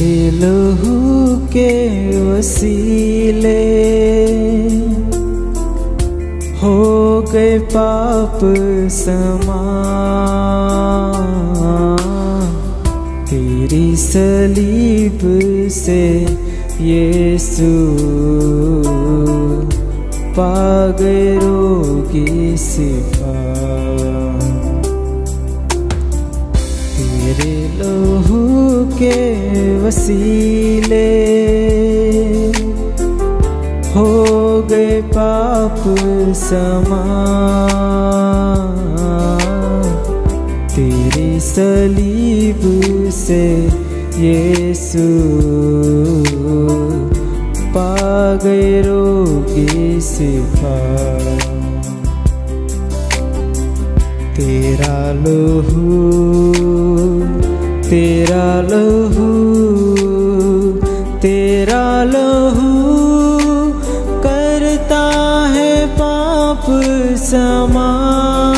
लहू के वसीले हो गए पाप समान। तेरी सलीब से यीशु पा गए रोगी शिफा। तेरे लहू के वसीले हो गए पाप समान। तेरी सलीब से यीशु पा गए रोगी शिफा। तेरा लहू तेरा लहू तेरा लहू करता है पाप समान।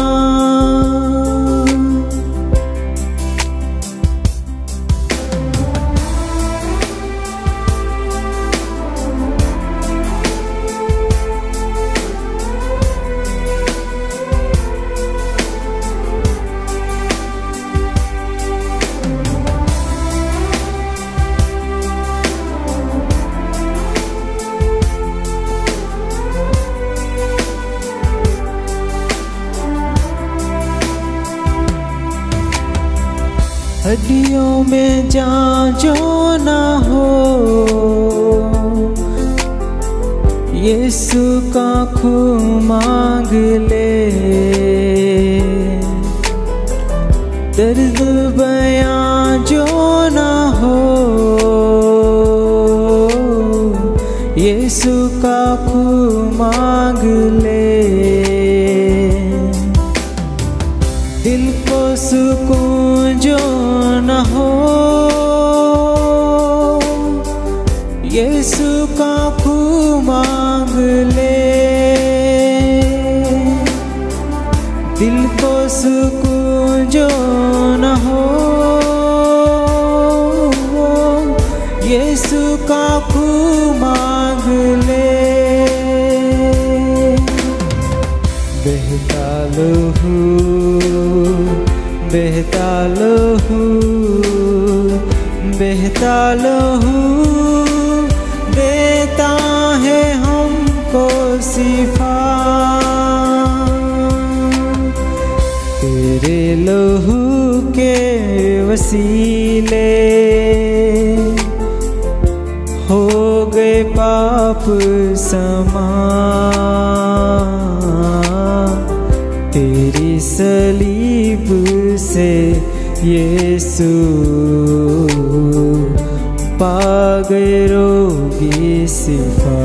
हड्डियों में जान जो न हो, यीशु का खून मांग ले। दर्द बयां जो न हो, यीशु का खून मांग ले। दिल को सुकून जो न हो, यीशु का खून मांग ले। दिल को सुकून जो न हो, यीशु का खून मांग ले। बहता लहू बहता लहू बहता लहू देता है हमको शिफा। तेरे लहू के वसीले हो गए पाप समान। तेरी सलीब से यीशु पा गए रोगी शिफा।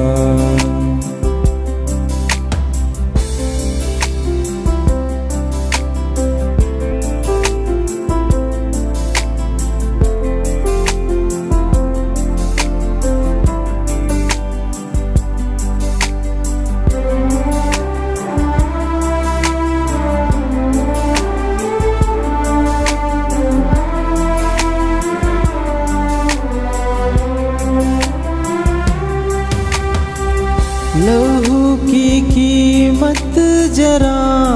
लहू की कीमत जरा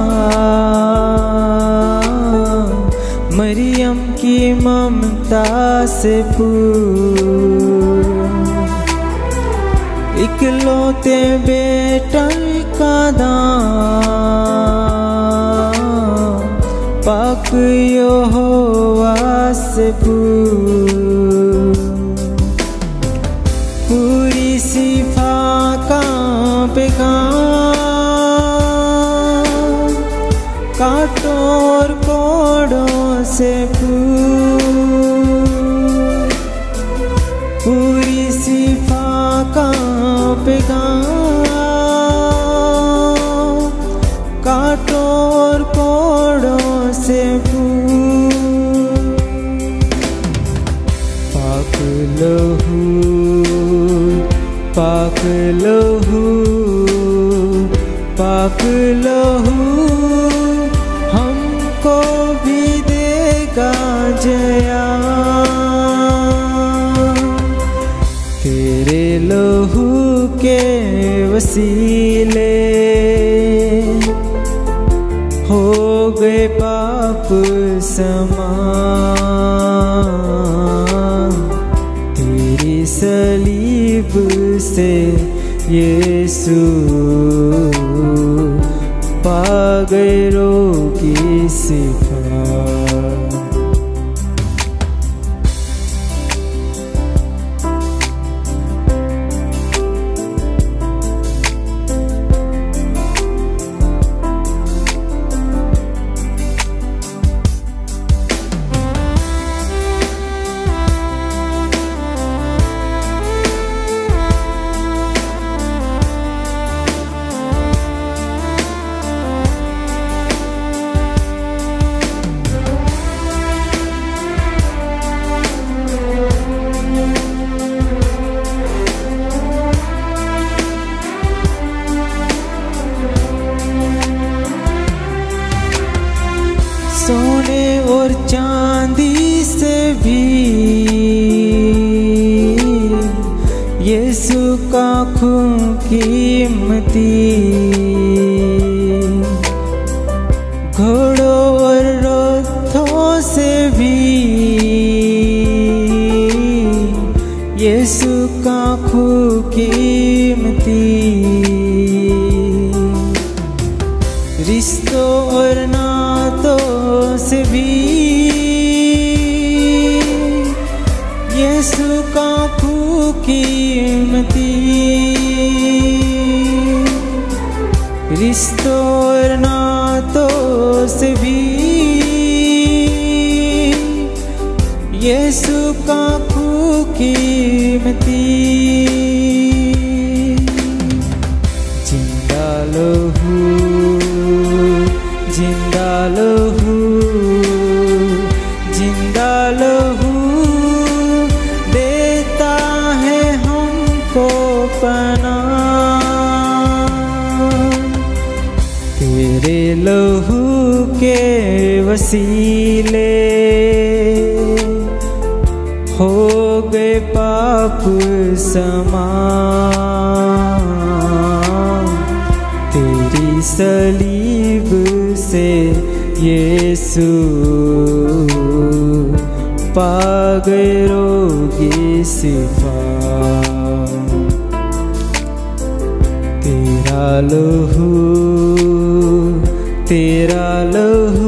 मरियम की ममता से पूर्ण। इकलौते बेटा का दान पाक यहोवा से पूरी शिफा का पैगाम कांटों और कोड़ों से पूरी शिफा का पैगाम कांटों और कोड़ों से पाक लहू पाक लहू पाक लहू हमको भी देगा जया। के वसीले हो गए पाप समान। तेरी सलीब से यीशु पा गए रोगी शिफा। सोने और चांदी से भी यीशु का खून कीमती। घोड़ों और रथों से भी यीशु का खून कीमती। रिश्तों और नातों से भी यीशु का खून कीमती। रिश्तों और नातों से भी यीशु का खून कीमती। जिंदा लहू, जिंदा लहू, जिंदा लहू देता है हमको पनाह। तेरे लहू के वसीले हो गए पाप समान। तेरी सलीब से यीशु पा गए रोगी शिफा। तेरा लहू, तेरा लहू,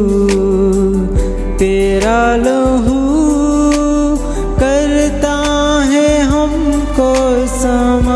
तेरा लहू करता है हमको समान।